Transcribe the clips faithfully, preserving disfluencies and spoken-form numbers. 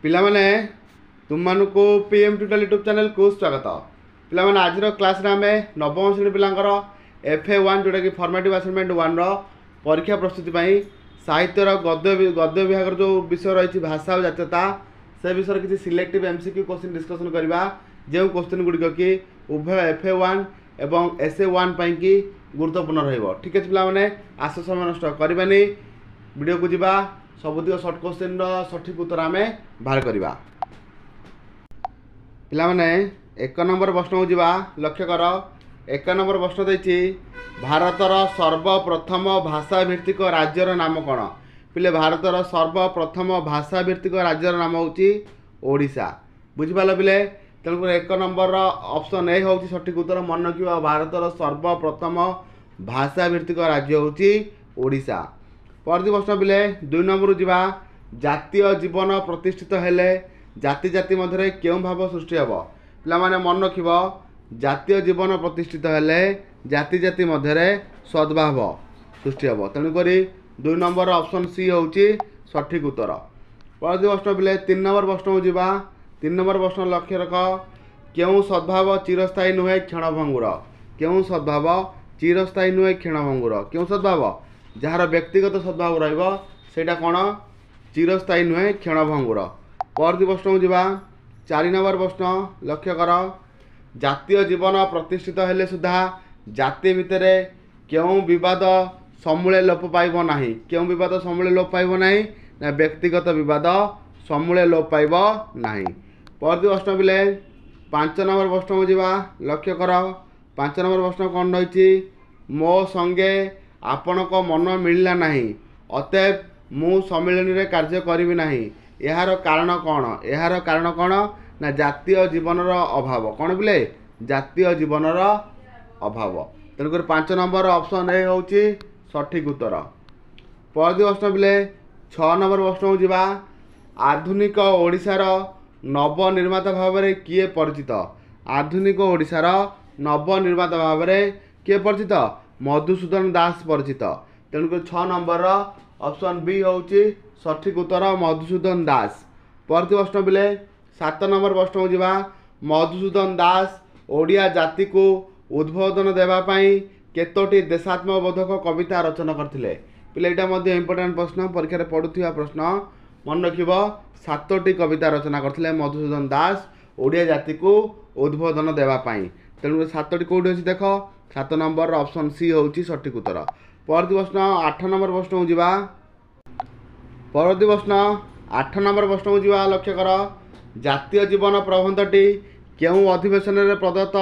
पिला माने तुम मानू पीएम ट्यूटोरियल यूट्यूब चैनल को स्वागत। पिला माने आज क्लास रे आमे नवम श्रेणी पिलांकर एफ ए वन जोटा कि फॉर्मेटिव असाइनमेंट वन रो परीक्षा प्रस्तुति पाई साहित्यर गद्य गद्य विभाग जो विषय रही भाषा और जातीयता से विषय किसी सिलेक्टिव एमसीक्यू क्वेश्चन डिस्कसन करबा जो क्वेश्चन गुड़िक कि उभय एफ ए वन एवं एस ए वन पाई कि गुरुत्वपूर्ण रहिबो। ठीक है पिला माने आस समय नष्ट करबानी वीडियो को जीवा सबुतिक सर्ट क्वेश्चन सठिक उत्तर आम बाहर करवा। पिला माने एक नंबर प्रश्न को जीवा लक्ष्य कर। एक नंबर प्रश्न देछि भारतर सर्वप्रथम भाषा भित्तिक राज्यर नाम कौन। पिले भारतर सर्वप्रथम भाषा भित्तिक राज्यर नाम होची ओडिशा। बुझिपाल पिले तेणुकर एक नंबर ऑप्शन ए होची सठिक उत्तर मन रखिबा। भारतर सर्वप्रथम भाषा भित्तिक राज्य होची ओडिशा। परदी प्रश्न पिले दुई नंबर जीवा जातीय जीवन प्रतिष्ठित हेले जाति जाति मध्य क्यों भाव सृष्टि हे। पिला माने मन रखिब जातीय जीवन प्रतिष्ठित हेले जाति जाति मध्य सद्भाव सृष्टि हे। तेणुक दुई नंबर ऑप्शन सी होची सठिक उत्तर। परदी प्रश्न पिले तीन नंबर प्रश्न जीवा। तीन नंबर प्रश्न लक्ष्य रख क्यों सद्भाव चिरस्थायी नुहे क्षणभंगुर। क्यों सद्भाव चिरस्थायी नुहे क्षणभंगुर। क्यों सद्भाव जार व्यक्तिगत सद्भाव रहा कौन चिरस्थायी नुहे क्षणभंगुर। परदी प्रश्न जीवा चार नंबर प्रश्न लक्ष्य कर जातीय जीवन प्रतिष्ठित हेले सुधा जाति भितर क्यों विवाद समूले लोप पाइब नाही। क्यों विवाद समूले लोप पाइब नाही ना व्यक्तिगत विवाद समूले लोप पाइब नाही। परदी प्रश्न पिले पांच नंबर प्रश्न जीवा लक्ष्य कर। पांच नंबर प्रश्न कौन रही मो संगे आपण को मन मिलला नहीं अतएव मु सम्मिलन रे कार्य करिवि नहीं। यार कारण कौन। यार कारण कौन ना जातीय जीवनर अभाव। कौन बोले जातीय जीवनर अभाव। तेणुक पांच नंबर ऑप्शन ए होची सठिक उत्तर। परदी प्रश्न बोले छह नंबर प्रश्न जीवा आधुनिक ओडिशार नवनिर्माता भाव में किए परिचित। आधुनिक ओडिशार नवनिर्माता भाव में किए परिचित मधुसूदन दास परिचित। तेणुक छह नंबर ऑप्शन बी होची सठिक उत्तर मधुसूदन दास। परदी प्रश्न बिले सात नंबर प्रश्न जीवा मधुसूदन दास ओडिया जाति को उद्बोधन देवा पाई केतोटी देशात्मबोधक कविता रचना करथिले। पिले एटा मध्ये इंपोर्टेंट प्रश्न परीक्षा रे पडुथिया प्रश्न मन रखिबो। सातोटी कविता रचना करथिले मधुसूदन दास ओडिया जाति को उद्बोधन देवा पाई। तेणु सातोटी कोडी अछि देखो सात नंबर ऑप्शन सी होची सठिक उत्तर। परदी प्रश्न आठ नंबर प्रश्न जीवा। परदी प्रश्न आठ नंबर प्रश्न जीवा लक्ष्य कर जातीय जीवन प्रबंधटी केउं अधिवेशन रे प्रदत्त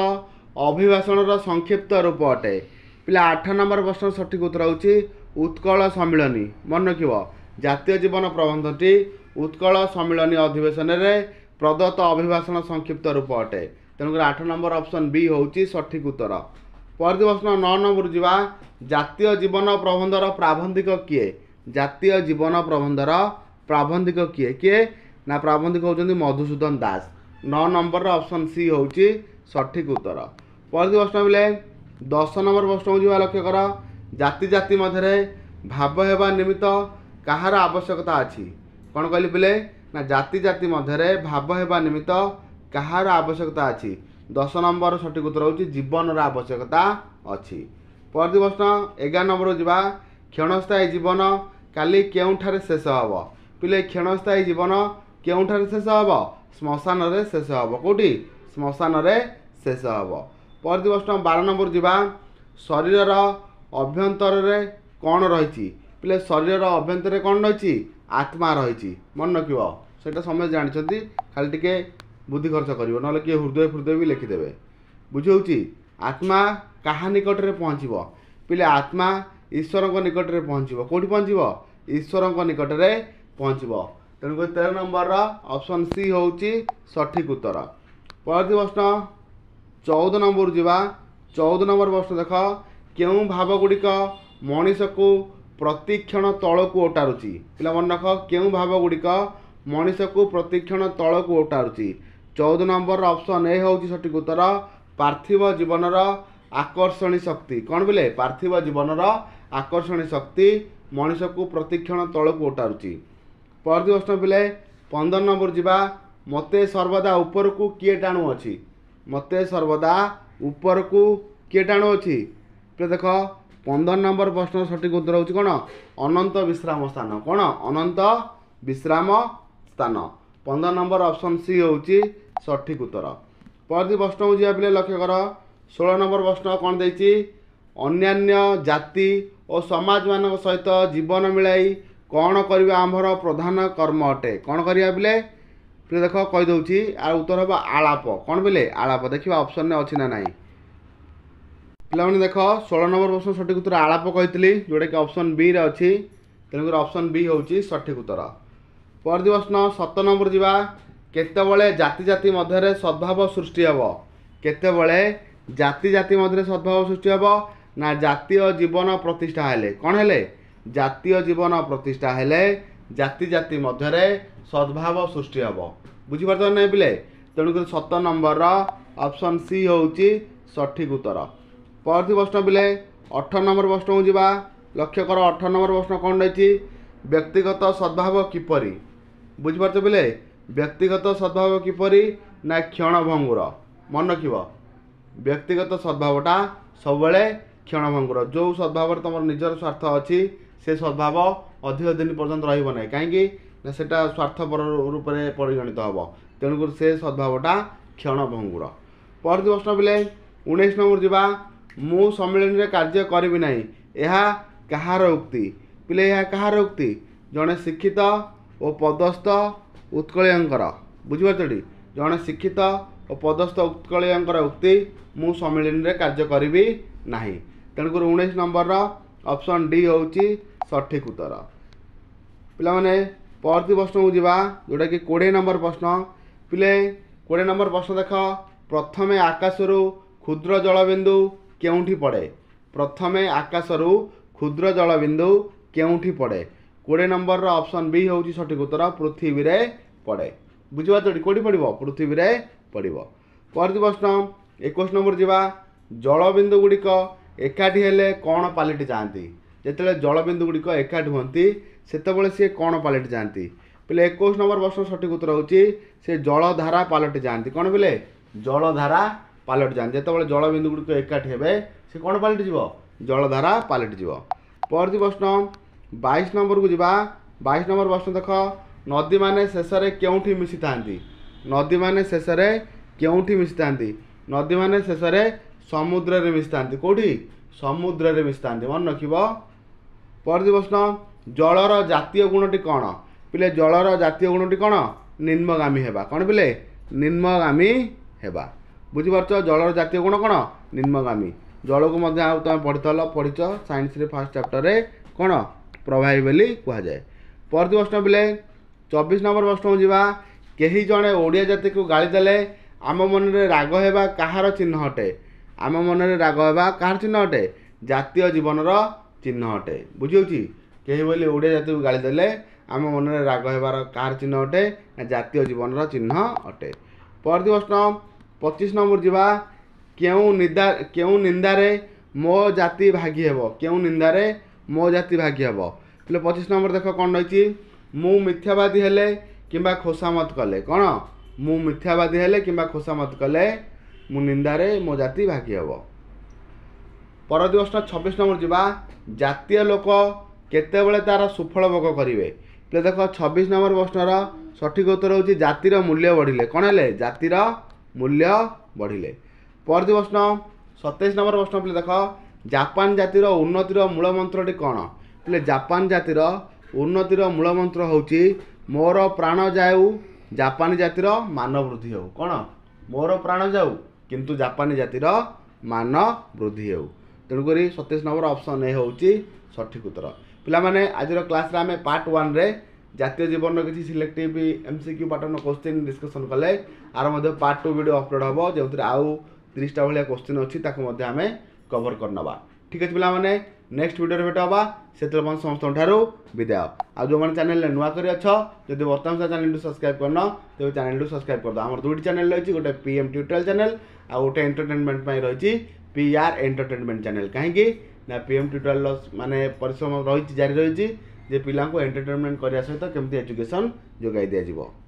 अभिभाषण संक्षिप्त रूप अटे। पिला आठ नंबर प्रश्न सठिक उत्तर होची उत्कल सम्मिलनी। मन रखिबो जातीय जीवन प्रबंधटी उत्कल सम्मिलनी अधिवेशन रे प्रदत्त अभिभाषण संक्षिप्त रूप अटे। तेणुकर आठ नंबर ऑप्शन बी होची सठिक उत्तर। परदी प्रश्न नौ नंबर जीवा जातीय जीवन प्रबंधर प्राबंधिक किए। जातीय जीवन प्रबंधर प्राबंधिक किए किए ना प्राबंधिक होचंदी मधुसूदन दास। नौ नंबर ऑप्शन सी होची सठिक उत्तर। परदी प्रश्न बिले दस नंबर प्रश्न जीवा लक्ष्य कर जाति जाति मध्य भाव हेबा निमित्त कहार आवश्यकता अछि। कौन कहली बिले ना जाति जाति मध्य भाव हेबा निमित्त कहार आवश्यकता अछि। दस नंबर सठिक उत्तर होची जीवन आवश्यकता अछि। परदी प्रश्न एगार नंबर जीवा क्षणस्थायी जीवन काली केउठारे शेष हब। पिले क्षणस्थायी जीवन केउठारे शेष हब श्मशान रे शेष हब। कोठी श्मशान रे शेष हब। परदी प्रश्न बारह नंबर जीवा शरीर अभ्यंतर रे कौन रही। पिले शरीर अभ्यंतर कौन रही आत्मा रही। मन रखिबो सेटा समझ जानिछंती खाली टिके बुद्धि खर्च करिवो नले किए हृदय हृदय भी लिखिदेवे। बुझौची आत्मा कहा निकट रे पहुँचब। पिले आत्मा ईश्वर निकट रे पहुँचब। कौटी पहुँचब ईश्वर निकट रे पहुँचब। तेणुक तेरह नंबर ऑप्शन सी होची सठिक उत्तर। परदी प्रश्न चौदह नंबर जीवा। चौदह नंबर प्रश्न देख केउं भाव गुड़िक मनीष को प्रतिक्षण तल को ओटारुची। पिला मन रख केउं भाव गुड़िक मनीष को प्रतिक्षण तल को ओटारुची। चौदह नंबर ऑप्शन ए होची सठिक उत्तर पार्थिव जीवनर आकर्षणी शक्ति। कौन बोले पार्थिव जीवनर आकर्षणी शक्ति मनीष को प्रतिक्षण तल को ओटारुची। परदी प्रश्न बोले पंदर नंबर जीवा मते सर्वदा ऊपर को किए टाणु अच्छी मते सर्वदा ऊपर को किए टाणु अच्छी पे देख पंदर नंबर प्रश्न सठिक उत्तर होची कौन अनंत विश्राम स्थान कौन अनंत विश्राम स्थान पंदर नंबर ऑप्शन सी होची सठिक उत्तर। परवर्ती प्रश्न को जीवा पे लक्ष्य कर षोल नंबर प्रश्न कौन देती अन्यान्य जाति और समाज मान सहित जीवन मिलाई कौन करवा आमर प्रधान कर्म अटे कौन करवा बोले पे देख कहीदे आर उत्तर हम आलाप कौन बोले आलाप देखा ऑप्शन ने अच्छी ना नाई पे देख षोल नंबर प्रश्न सठिक उत्तर आलाप कही जोटा कि ऑप्शन बी रे अच्छी तेणुकर ऑप्शन बी हूँ सठिक उत्तर। परवर्ती प्रश्न सत नंबर जीवा केतेबळे जाति जाति मध्य सद्भाव सृष्टि हेब केतेबळे जाति जाति मध्य सद्भाव सृष्टि हेब ना जातीय जीवन प्रतिष्ठा हेले कौन हेले जातीय जीवन प्रतिष्ठा हेले जाति जाति मध्य सद्भाव सृष्टि हेब बुझीपार ना पिले तेणुकर सत नंबर ऑप्शन सी हूँ सठिक उत्तर। परवर्ती प्रश्न पिले अठर नंबर प्रश्न को जीवा लक्ष्य कर अठर नंबर प्रश्न कौन रही व्यक्तिगत सद्भाव किपरि बुझीपार पिले व्यक्तिगत सद्भाव किपरि ना क्षणभंगुर मन रखिब व्यक्तिगत सद्भावटा सब क्षणभंगुर जो सद्भाव तुम निजर स्वार्थ अच्छी से सद्भाव अधिक दिन पर्यंत रही कहीं सेटा स्वार्थपर रूप से परिगणित हम तेणुकर से सद्भावटा क्षणभंगुर। परवर्ती प्रश्न पिले उन्नीस नंबर जीवा मु सम्मेलन में कार्य करी ना यह कहार उक्ति पिले यह कहार उक्ति जड़े शिक्षित और पदस्थ उत्कलयंकर बुझीपार जड़े शिक्षित और पदस्थ उत्कलयंकर उक्ति मु सम्मेलन में कार्य करी ना तेणुकर उन्नीस नंबर ऑप्शन डी हूँ सठिक उत्तर। पिलाने परवर्ती प्रश्न को जीवा जोटा कि कोड़े नंबर प्रश्न पिले कोड़े नंबर प्रश्न देख प्रथमे आकाशरू क्षुद्र जलबिंदु केउठी पड़े प्रथमे आकाशरू क्षुद्र जलबिंदु केउठी पड़े कोड़े नंबर ऑप्शन बी हूँ सठिक उत्तर पृथ्वी रे पड़े बुझीपार कौटी पड़ो पृथ्वी रे पड़ो। परवर्ती प्रश्न इक्कीस नंबर जीवा जलबिंदु गुड़िक एकाठी हेले कौन पालटि जाती जिते जलबिंदु गुड़िक एकाठी होती सेतबले सी कौन पालटि जाती पे इक्कीस नंबर प्रश्न सठिक उत्तर होची से जलधारा पालटि जाती कौन बोले जलधारा पालटि जाती जिते जलबिंदु गुड़िक एकाठी हेबे से कौन पालटि जीव जलधारा पालटि जीव। परवर्ती प्रश्न बाईस नंबर को जीवा बाईस नंबर प्रश्न देख नदी माने शेष में केउठी मिसी थांती नदी माने शेष में केउठी मिसी थांती नदी माने शेष में समुद्र रे मिसी थांती कौटी समुद्र रे मिसी थांती मन रखिब। परवर्ती प्रश्न जलर जातीय गुणटी कौन पिले जलर जातीय गुणटी कौन निम्नगामी हेबा कौन पिले निम्नगामी हेबा बुझीपार जलर जातीय गुण कौन निम्नगामी जल को तुम पढ़ी पढ़ीच साइंस रे फास्ट चैप्टर रे कौन प्रभावी बोली कहुए। परवर्ती प्रश्न पिले चौबीस नंबर प्रश्न जीवा कहीं जड़े ओडिया जाति को गाली देले आम मन में राग हेबा कहार चिन्ह अटे आम मन में राग हेबा कहार चिन्ह अटे जातीय जीवन चिन्ह अटे बुझी कहीं बोली ओडिया जाति को गाली देले आम मन में राग हेबार कहार चिन्ह अटे जातीय जीवन चिन्ह अटे। परवर्ती प्रश्न पच्चीस नंबर जीवा क्यों निंदा क्यों निंदारे मो जाति भागी हेब क्यों निंदारे मो जाति भागी हेब पे पच्चीस नंबर देख कौन रही मु मिथ्यावादी हेले किंबा खोसामत कले कौन मु मिथ्यावादी हेले किंबा खोसामत कले मु निंदारे मो जाति भागी हेब। परवर्ती प्रश्न छब्बीस नंबर जीवा जातीय लोक केतेबेले तार सुफल भोग करेंगे पे देख छब्बीस नंबर प्रश्नर सठिक उत्तर हूँ जातिर मूल्य बढ़िले कौन है जातिर मूल्य बढ़िले। परवर्ती प्रश्न सत्ताईस नंबर प्रश्न पे देख जापान जातिर उन्नतिर मूल मंत्रटी कौन पे जापान जातिर उन्नतिर मूल मंत्र हूँ मोर प्राण जाऊ जापानी जातिर मान वृद्धि हो कौन मोर प्राण जाऊ किंतु जापानी जातिर मान वृद्धि हो तेणुक सत्ताईस नंबर ऑप्शन ए हूँ सठिक उत्तर। पिलामाने आज क्लास आम पार्ट वन रे जातीय जीवन किसी selective MCQ pattern question discussion कले आर मध्य पार्ट टू वीडियो अपलोड हम जो आउ तीस टा भाया क्वेश्चन अच्छी आम कवर करनवा ठीक अच्छे पिलामाने नेक्स्ट वीडियो भेट हाँ से समस्त विदाय आ जो मैंने चैनल नुआ कर जब बर्तमान चैनल सब्सक्राइब करन तेज चैनल सब्सक्राइब कर दो आम दुईट चैनल रही गोटे पीएम ट्यूटोरियल चैनल आ गोटे एंटरटेनमेंट रही पीआर एंटरटेनमेंट चैनल कहीं ना पीएम ट्यूटोरियल माने परिश्रम रही जारी रही जे पिला एंटरटेनमेंट करने सहित केमती एजुकेशन जोगाई दिया।